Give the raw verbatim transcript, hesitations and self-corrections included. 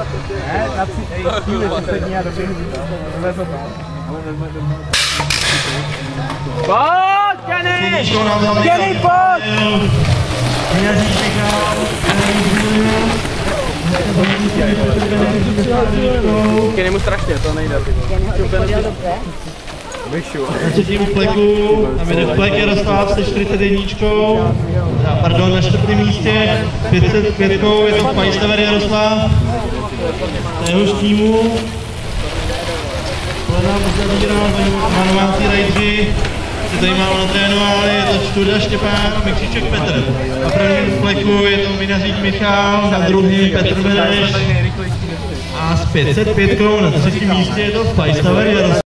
Ne, na tři dní a doběhnu. Vezme to. Pojď, Kenny! Kenny, pojď! Kenny mu strašně, to nejde. Na třetím fleku, tam jede flek Jaroslav se čtyřicet jedna, pardon, na čtvrtém místě, pět set pět, je to Fajstaver Jaroslav, na jehož týmu. Hledám uzavírám na domácí rajdři, se tady málo natrénovali, je to Študa Štěpán, Mikříček Petr. Na prvním fleku je to Minařík Michal, na druhým Petr Beneš. A s pět set pět na třetím místě je to Fajstaver Jaroslav.